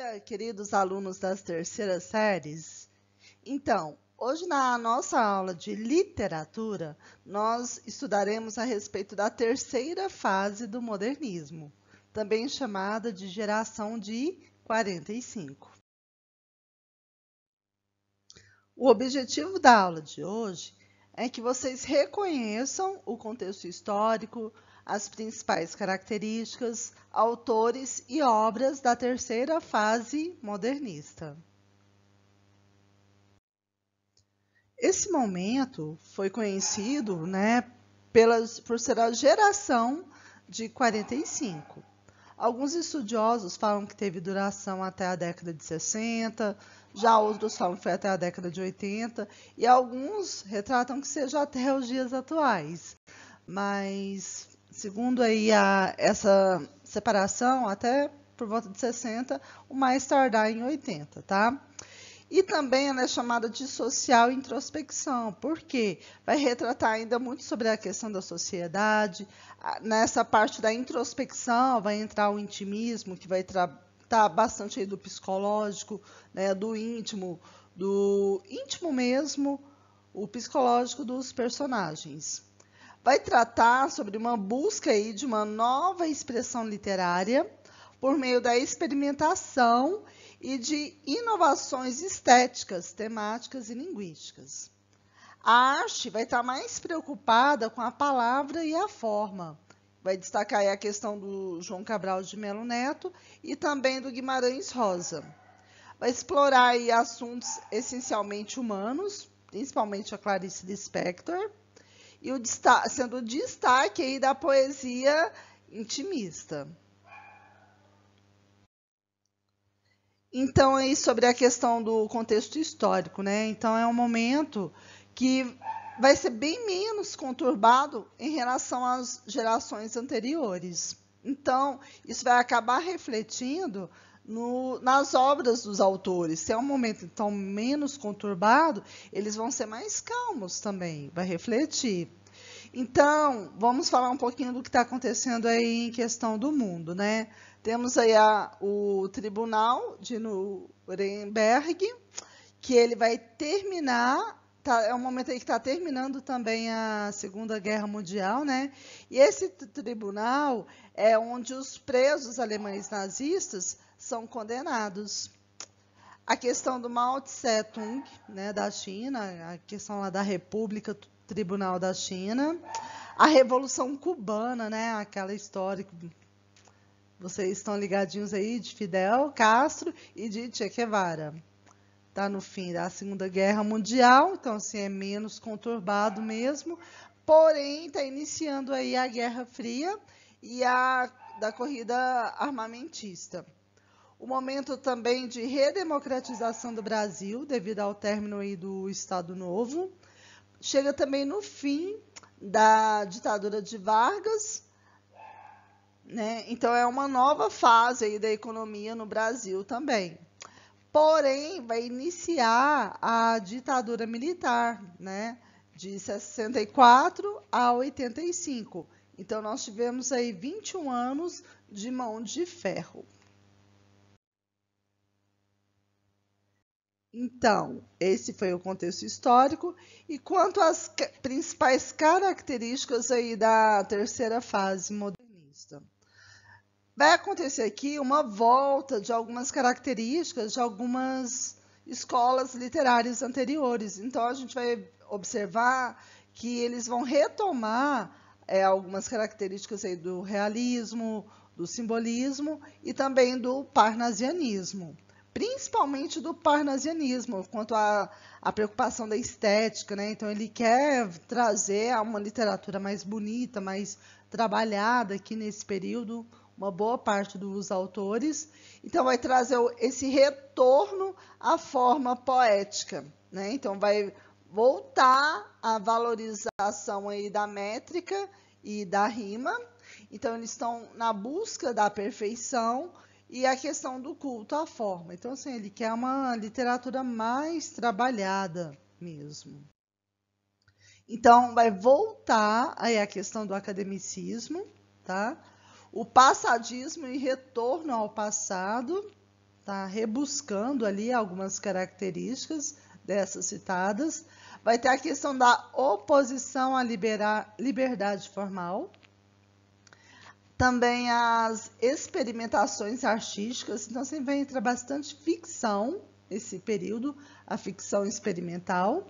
dia, queridos alunos das terceiras séries. Então, hoje na nossa aula de literatura, nós estudaremos a respeito da terceira fase do modernismo, também chamada de geração de 45. O objetivo da aula de hoje é que vocês reconheçam o contexto histórico, as principais características, autores e obras da terceira fase modernista. Esse momento foi conhecido, por ser a geração de 45. Alguns estudiosos falam que teve duração até a década de 60, já outros falam que foi até a década de 80, e alguns retratam que seja até os dias atuais. Mas, segundo aí essa separação, até por volta de 60, o mais tardar em 80, tá? E também ela é chamada de social introspecção, porque vai retratar ainda muito sobre a questão da sociedade. Nessa parte da introspecção vai entrar o intimismo, que vai tratar bastante aí do psicológico, né, do íntimo mesmo, o psicológico dos personagens. Vai tratar sobre uma busca aí de uma nova expressão literária por meio da experimentação e de inovações estéticas, temáticas e linguísticas. A arte vai estar mais preocupada com a palavra e a forma. Vai destacar aí a questão do João Cabral de Melo Neto e também do Guimarães Rosa. Vai explorar aí assuntos essencialmente humanos, principalmente a Clarice Lispector, e sendo o destaque aí da poesia intimista. Então, aí sobre a questão do contexto histórico, né? Então, é um momento que vai ser bem menos conturbado em relação às gerações anteriores. Então, isso vai acabar refletindo nas obras dos autores. Se é um momento, então, menos conturbado, eles vão ser mais calmos também, vai refletir. Então, vamos falar um pouquinho do que está acontecendo aí em questão do mundo, né? Temos aí o Tribunal de Nuremberg, que ele vai terminar, é um momento aí que está terminando também a Segunda Guerra Mundial, né? E esse tribunal é onde os presos alemães nazistas são condenados. A questão do Mao Tse-tung, né, da China, a questão lá da República Tribunal da China, a Revolução Cubana, né, aquela história que vocês estão ligadinhos aí, de Fidel Castro e de Che Guevara. Está no fim da Segunda Guerra Mundial, então assim, é menos conturbado mesmo, porém está iniciando aí a Guerra Fria e da corrida armamentista. O momento também de redemocratização do Brasil, devido ao término aí do Estado Novo. Chega também no fim da ditadura de Vargas, né? Então, é uma nova fase aí da economia no Brasil também. Porém, vai iniciar a ditadura militar, né? De 64 a 85. Então, nós tivemos aí 21 anos de mão de ferro. Então, esse foi o contexto histórico. E quanto às principais características aí da terceira fase modernista? Vai acontecer aqui uma volta de algumas características de algumas escolas literárias anteriores. Então, a gente vai observar que eles vão retomar algumas características aí do realismo, do simbolismo e também do parnasianismo. Principalmente do parnasianismo, quanto à preocupação da estética, né? Então, ele quer trazer uma literatura mais bonita, mais trabalhada aqui nesse período, uma boa parte dos autores. Então, vai trazer esse retorno à forma poética, né? Então, vai voltar à valorização aí da métrica e da rima. Então, eles estão na busca da perfeição e a questão do culto à forma. Então, assim, ele quer uma literatura mais trabalhada mesmo. Então, vai voltar aí a questão do academicismo, tá? O passadismo e retorno ao passado, tá rebuscando ali algumas características dessas citadas. Vai ter a questão da oposição à liberdade formal. Também as experimentações artísticas. Então, você vai entrar bastante ficção nesse período, a ficção experimental.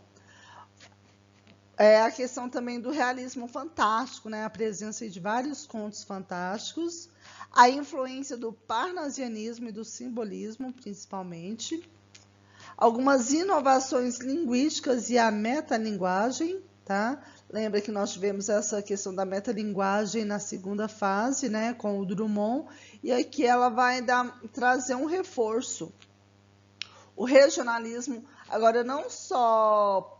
A questão também do realismo fantástico, né? A presença de vários contos fantásticos. A influência do parnasianismo e do simbolismo, principalmente. Algumas inovações linguísticas e a metalinguagem, tá? Lembra que nós tivemos essa questão da metalinguagem na segunda fase, né, com o Drummond, e aqui ela vai trazer um reforço. O regionalismo, agora não só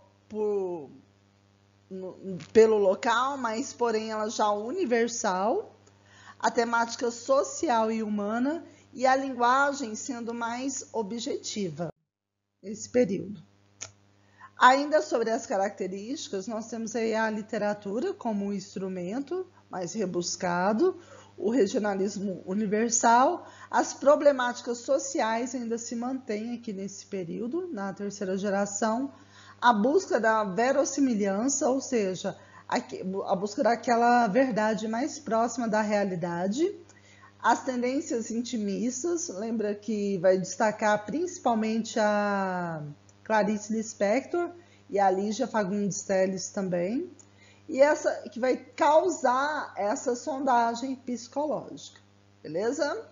pelo local, mas porém ela já universal, a temática social e humana e a linguagem sendo mais objetiva nesse período. Ainda sobre as características, nós temos aí a literatura como um instrumento mais rebuscado, o regionalismo universal, as problemáticas sociais ainda se mantêm aqui nesse período, na terceira geração, a busca da verossimilhança, ou seja, a busca daquela verdade mais próxima da realidade, as tendências intimistas, lembra que vai destacar principalmente a Clarice Lispector e a Lígia Fagundes Telles também, e essa que vai causar essa sondagem psicológica, beleza?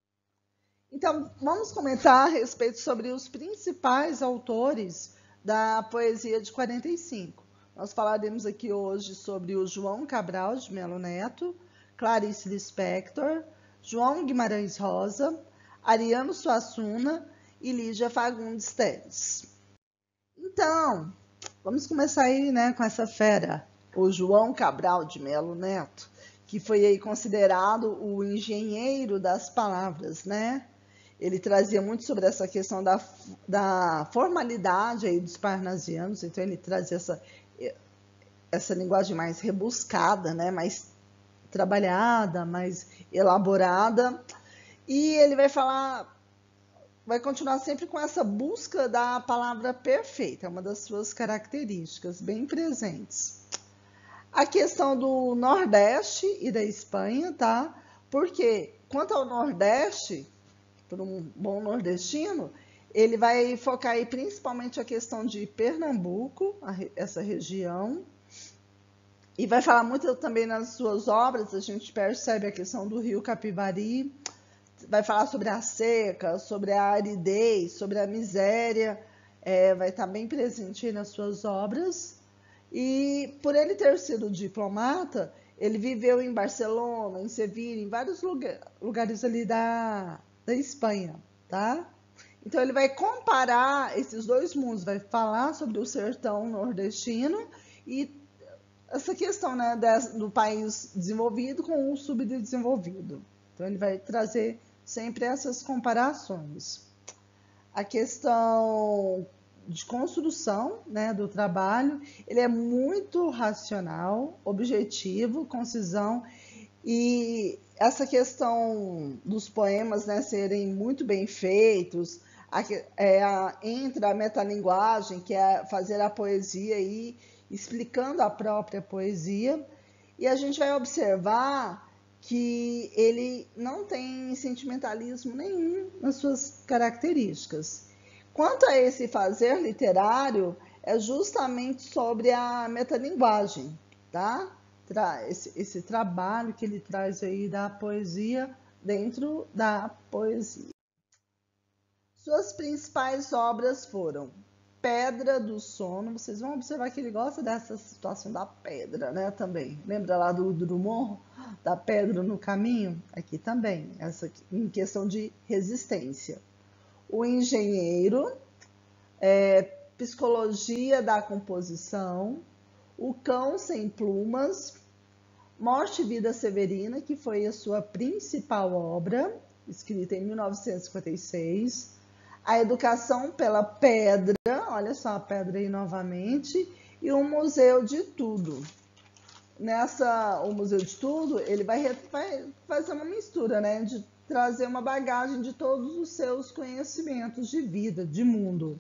Então, vamos comentar a respeito sobre os principais autores da poesia de 45. Nós falaremos aqui hoje sobre o João Cabral de Melo Neto, Clarice Lispector, João Guimarães Rosa, Ariano Suassuna e Lígia Fagundes Telles. Então, vamos começar aí, né, com essa fera, o João Cabral de Melo Neto, que foi aí considerado o engenheiro das palavras, né? Ele trazia muito sobre essa questão da formalidade aí dos parnasianos, então ele trazia essa linguagem mais rebuscada, né, mais trabalhada, mais elaborada, e ele vai continuar sempre com essa busca da palavra perfeita, é uma das suas características bem presentes. A questão do Nordeste e da Espanha, tá? Porque quanto ao Nordeste, por um bom nordestino, ele vai focar aí principalmente a questão de Pernambuco, essa região, e vai falar muito também nas suas obras, a gente percebe a questão do rio Capivari, vai falar sobre a seca, sobre a aridez, sobre a miséria, vai estar bem presente aí nas suas obras. E por ele ter sido diplomata, ele viveu em Barcelona, em Sevilha, em vários lugares ali da Espanha, tá? Então ele vai comparar esses dois mundos, vai falar sobre o sertão nordestino e essa questão, né, do país desenvolvido com o subdesenvolvido. Então ele vai trazer sempre essas comparações. A questão de construção, né, do trabalho, ele é muito racional, objetivo, concisão, e essa questão dos poemas, né, serem muito bem feitos, entra a metalinguagem, que é fazer a poesia aí, explicando a própria poesia, e a gente vai observar que ele não tem sentimentalismo nenhum nas suas características. Quanto a esse fazer literário, é justamente sobre a metalinguagem, tá? Esse trabalho que ele traz aí da poesia dentro da poesia. Suas principais obras foram Pedra do Sono. Vocês vão observar que ele gosta dessa situação da pedra, né, também. Lembra lá do Drummond, da pedra no caminho? Aqui também, essa aqui, em questão de resistência. O Engenheiro, Psicologia da Composição, O Cão Sem Plumas, Morte e Vida Severina, que foi a sua principal obra, escrita em 1956, A Educação pela Pedra, olha só a pedra aí novamente, e o Museu de Tudo. O Museu de Tudo, ele vai fazer uma mistura, né, de trazer uma bagagem de todos os seus conhecimentos de vida, de mundo.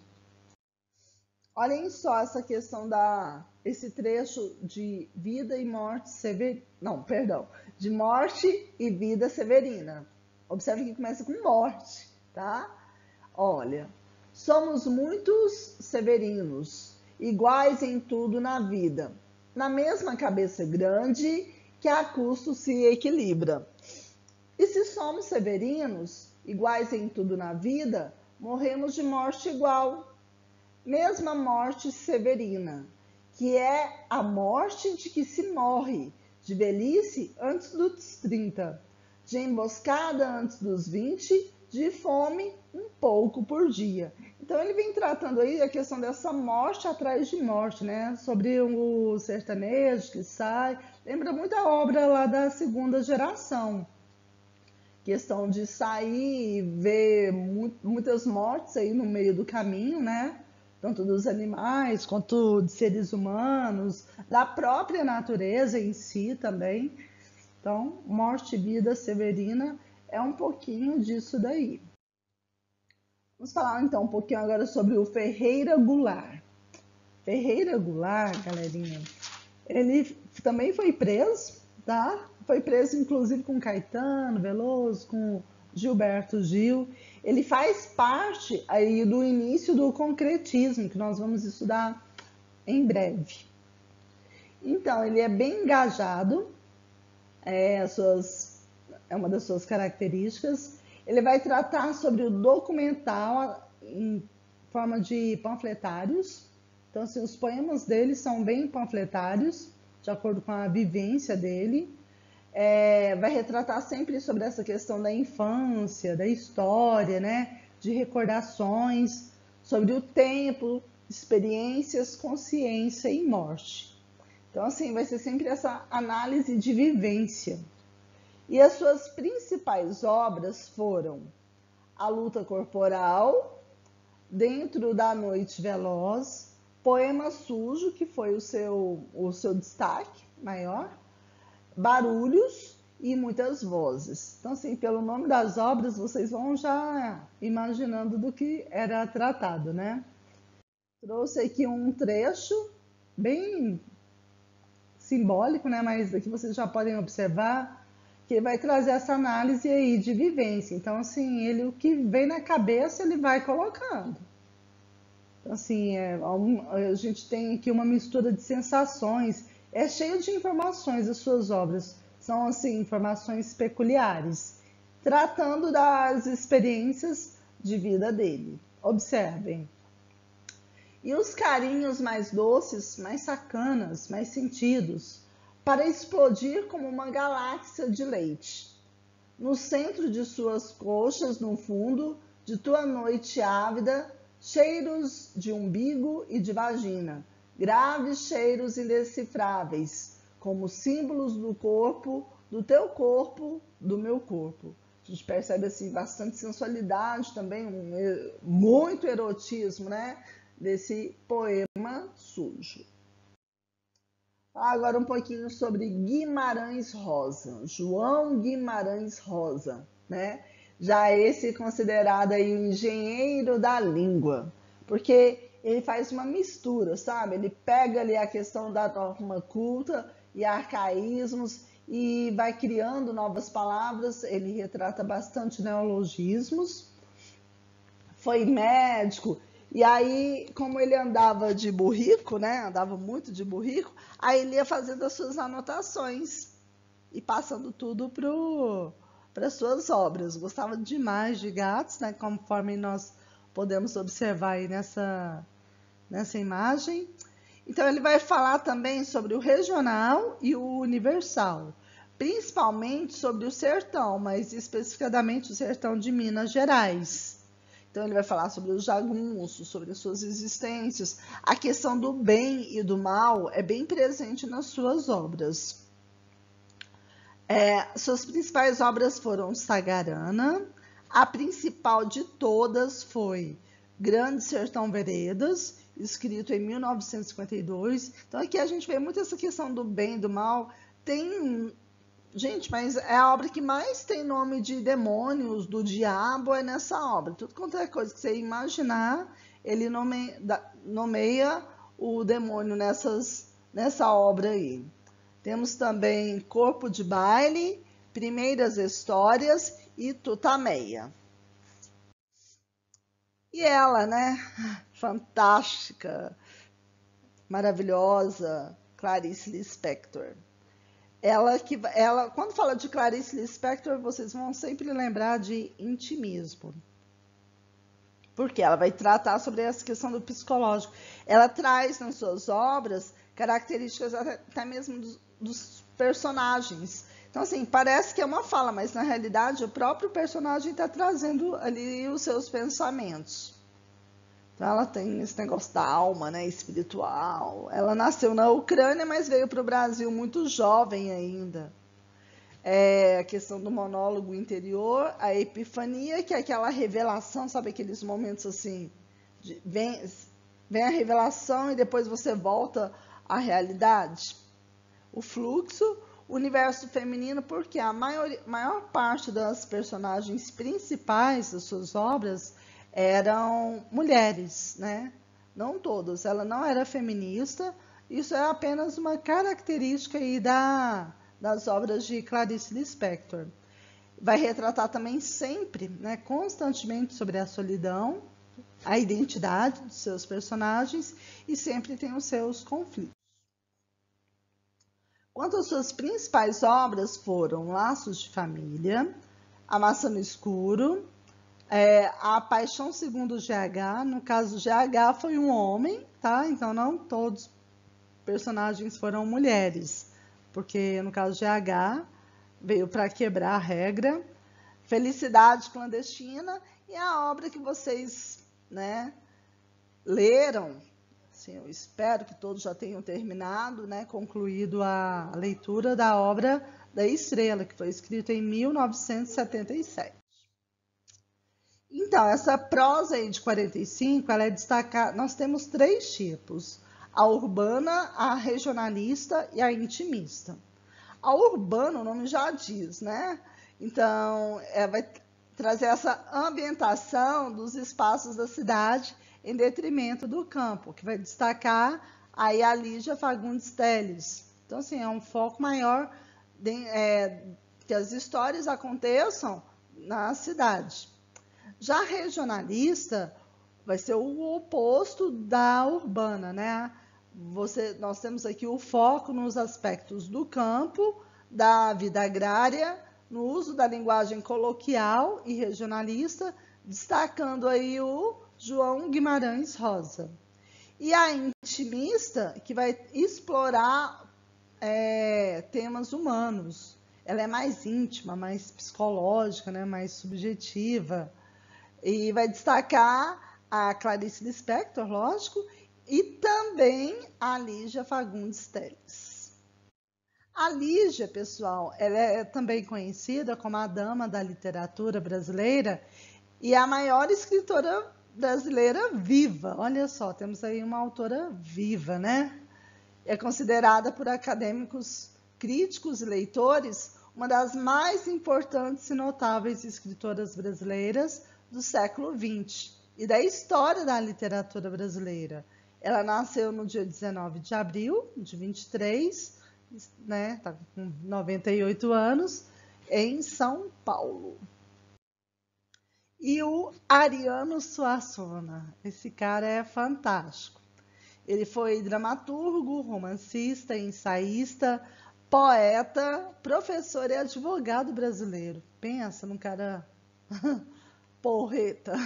Olhem só essa questão esse trecho de vida e morte severina. Não, perdão, de morte e vida severina. Observe que começa com morte, tá? Olha, somos muitos severinos, iguais em tudo na vida, na mesma cabeça grande que a custo se equilibra. E se somos severinos, iguais em tudo na vida, morremos de morte igual. Mesma morte severina, que é a morte de que se morre, de velhice antes dos 30, de emboscada antes dos 20, de fome um pouco por dia. Então ele vem tratando aí a questão dessa morte atrás de morte, né? Sobre o sertanejo que sai. Lembra muito a obra lá da segunda geração. Questão de sair e ver muitas mortes aí no meio do caminho, né? Tanto dos animais quanto de seres humanos, da própria natureza em si também. Então, morte e vida severina é um pouquinho disso daí. Vamos falar então um pouquinho agora sobre o Ferreira Goulart. Ferreira Goulart, galerinha, ele também foi preso, tá? Foi preso inclusive com Caetano Veloso, com Gilberto Gil. Ele faz parte aí do início do concretismo, que nós vamos estudar em breve. Então, ele é bem engajado, é uma das suas características. Ele vai tratar sobre o documental em forma de panfletários. Então, assim, os poemas dele são bem panfletários, de acordo com a vivência dele. Vai retratar sempre sobre essa questão da infância, da história, né? De recordações, sobre o tempo, experiências, consciência e morte. Então, assim, vai ser sempre essa análise de vivência. E as suas principais obras foram A Luta Corporal, Dentro da Noite Veloz, Poema Sujo, que foi o seu destaque maior, Barulhos e Muitas Vozes. Então, assim, pelo nome das obras, vocês vão já imaginando do que era tratado, né? Trouxe aqui um trecho bem simbólico, né? Mas aqui vocês já podem observar que ele vai trazer essa análise aí de vivência. Então, assim, o que vem na cabeça, ele vai colocando. Então, assim, a gente tem aqui uma mistura de sensações. É cheio de informações as suas obras. São, assim, informações peculiares, tratando das experiências de vida dele. Observem. E os carinhos mais doces, mais sacanas, mais sentidos, para explodir como uma galáxia de leite. No centro de suas coxas, no fundo de tua noite ávida, cheiros de umbigo e de vagina, graves cheiros indecifráveis, como símbolos do corpo, do teu corpo, do meu corpo. A gente percebe assim bastante sensualidade também, muito erotismo, né? Desse poema sujo. Agora um pouquinho sobre Guimarães Rosa, João Guimarães Rosa, né? Já esse considerado aí o engenheiro da língua, porque ele faz uma mistura, sabe? Ele pega ali a questão da norma culta e arcaísmos e vai criando novas palavras. Ele retrata bastante neologismos. Foi médico. E aí, como ele andava de burrico, né? Andava muito de burrico, aí ele ia fazendo as suas anotações e passando tudo para as suas obras. Gostava demais de gatos, né? Conforme nós podemos observar aí nessa imagem. Então, ele vai falar também sobre o regional e o universal, principalmente sobre o sertão, mas especificadamente o sertão de Minas Gerais. Então, ele vai falar sobre os jagunços, sobre as suas existências. A questão do bem e do mal é bem presente nas suas obras. Suas principais obras foram Sagarana. A principal de todas foi Grande Sertão Veredas, escrito em 1952. Então, aqui a gente vê muito essa questão do bem e do mal. Tem Gente, mas é a obra que mais tem nome de demônios, do diabo, é nessa obra. Tudo quanto é coisa que você imaginar, ele nomeia o demônio nessa obra aí. Temos também Corpo de Baile, Primeiras Histórias e Tutameia. E ela, né? Fantástica, maravilhosa, Clarice Lispector. Ela, quando fala de Clarice Lispector, vocês vão sempre lembrar de intimismo. Porque ela vai tratar sobre essa questão do psicológico. Ela traz nas suas obras características até mesmo dos personagens. Então, assim, parece que é uma fala, mas na realidade o próprio personagem está trazendo ali os seus pensamentos. Então, ela tem esse negócio da alma, né, espiritual. Ela nasceu na Ucrânia, mas veio para o Brasil muito jovem ainda. A questão do monólogo interior, a epifania, que é aquela revelação, sabe aqueles momentos assim, vem a revelação e depois você volta à realidade. O fluxo, o universo feminino, porque a maior parte das personagens principais das suas obras eram mulheres, né? Não todas. Ela não era feminista. Isso é apenas uma característica aí das obras de Clarice Lispector. Vai retratar também sempre, né, constantemente sobre a solidão, a identidade dos seus personagens e sempre tem os seus conflitos. Quanto às suas principais obras foram Laços de Família, A Maçã no Escuro, A Paixão Segundo GH. No caso, GH foi um homem, tá? Então não todos os personagens foram mulheres, porque no caso GH veio para quebrar a regra. Felicidade Clandestina e a obra que vocês, né, leram. Assim, eu espero que todos já tenham terminado, né, concluído a leitura da obra da Estrela, que foi escrita em 1977. Então, essa prosa aí de 45, ela é destacada. Nós temos 3 tipos: a urbana, a regionalista e a intimista. A urbana, o nome já diz, né? Então, vai trazer essa ambientação dos espaços da cidade em detrimento do campo, que vai destacar aí a Lígia Fagundes Telles. Então, assim, é um foco maior que as histórias aconteçam na cidade. Já a regionalista vai ser o oposto da urbana, né? Nós temos aqui o foco nos aspectos do campo, da vida agrária, no uso da linguagem coloquial e regionalista, destacando aí o João Guimarães Rosa. E a intimista, que vai explorar temas humanos. Ela é mais íntima, mais psicológica, né? Mais subjetiva. E vai destacar a Clarice Lispector, lógico, e também a Lígia Fagundes Telles. A Lígia, pessoal, ela é também conhecida como a dama da literatura brasileira e a maior escritora brasileira viva. Olha só, temos aí uma autora viva, né? É considerada por acadêmicos, críticos e leitores uma das mais importantes e notáveis escritoras brasileiras do século XX e da história da literatura brasileira. Ela nasceu no dia 19 de abril de 23, né, tá com 98 anos, em São Paulo. E o Ariano Suassuna, esse cara é fantástico. Ele foi dramaturgo, romancista, ensaísta, poeta, professor e advogado brasileiro. Pensa num cara porreta.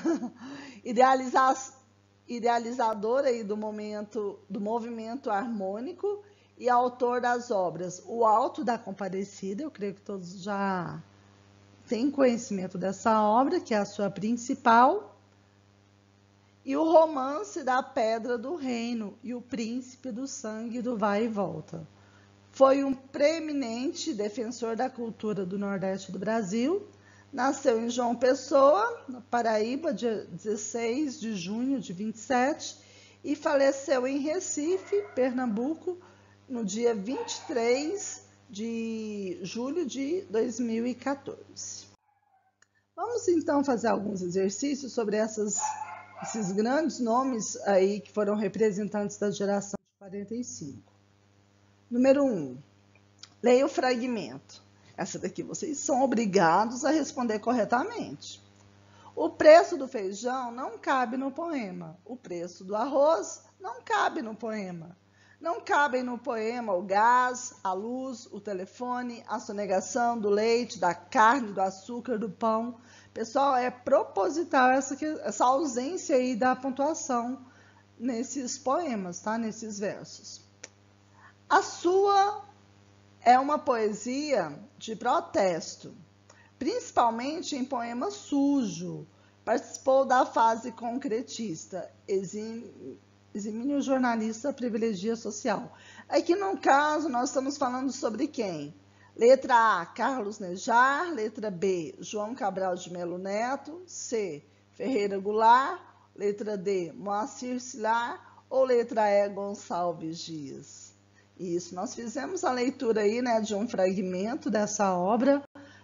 Idealizador aí do movimento harmônico e autor das obras O Alto da Compadecida. Eu creio que todos já têm conhecimento dessa obra, que é a sua principal, e o Romance da Pedra do Reino e o Príncipe do Sangue do Vai e Volta. Foi um preeminente defensor da cultura do Nordeste do Brasil. Nasceu em João Pessoa, na Paraíba, dia 16 de junho de 27, e faleceu em Recife, Pernambuco, no dia 23 de julho de 2014. Vamos então fazer alguns exercícios sobre esses grandes nomes aí que foram representantes da geração de 45. Número 1. Leia o fragmento. Essa daqui vocês são obrigados a responder corretamente. O preço do feijão não cabe no poema. O preço do arroz não cabe no poema. Não cabem no poema o gás, a luz, o telefone, a sonegação do leite, da carne, do açúcar, do pão. Pessoal, é proposital essa ausência aí da pontuação nesses poemas, tá? Nesses versos. A sua é uma poesia de protesto, principalmente em poema sujo. Participou da fase concretista, eximio jornalista privilegia social. Aqui no caso nós estamos falando sobre quem? Letra A, Carlos Nejar. Letra B, João Cabral de Melo Neto. C, Ferreira Goulart. Letra D, Moacir Silar. Ou letra E, Gonçalves Dias. Isso, nós fizemos a leitura aí, né, de um fragmento dessa obra,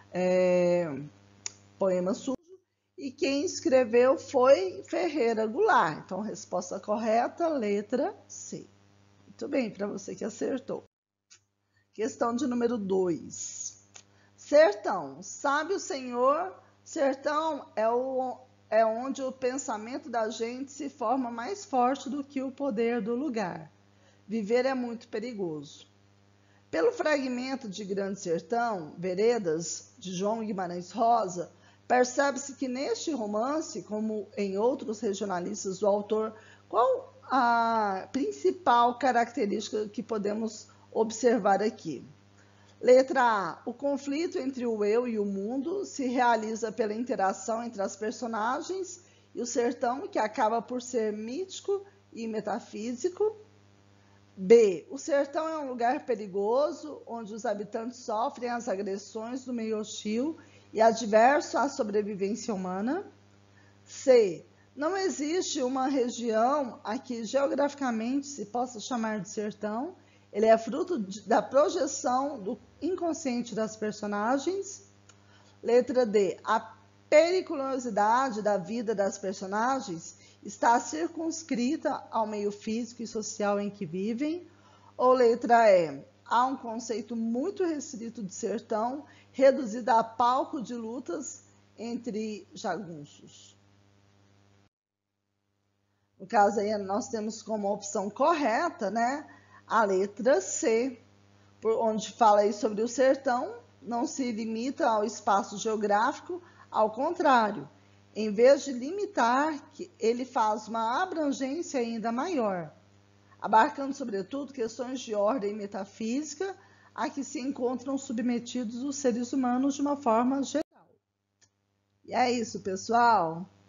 Poema Sujo, e quem escreveu foi Ferreira Goulart. Então, resposta correta, letra C. Muito bem, para você que acertou. Questão de número 2. Sertão. Sabe o Senhor, sertão é onde o pensamento da gente se forma mais forte do que o poder do lugar. Viver é muito perigoso. Pelo fragmento de Grande Sertão, Veredas, de João Guimarães Rosa, percebe-se que neste romance, como em outros regionalistas do autor, qual a principal característica que podemos observar aqui? Letra A. O conflito entre o eu e o mundo se realiza pela interação entre as personagens e o sertão, que acaba por ser mítico e metafísico. B. O sertão é um lugar perigoso, onde os habitantes sofrem as agressões do meio hostil e adverso à sobrevivência humana. C. Não existe uma região a que geograficamente se possa chamar de sertão. Ele é fruto da projeção do inconsciente das personagens. Letra D. A periculosidade da vida das personagens está circunscrita ao meio físico e social em que vivem. Ou letra E. Há um conceito muito restrito de sertão, reduzido a palco de lutas entre jagunços. No caso aí, nós temos como opção correta, né, a letra C, onde fala aí sobre o sertão, não se limita ao espaço geográfico, ao contrário, em vez de limitar, ele faz uma abrangência ainda maior, abarcando, sobretudo, questões de ordem metafísica a que se encontram submetidos os seres humanos de uma forma geral. E é isso, pessoal.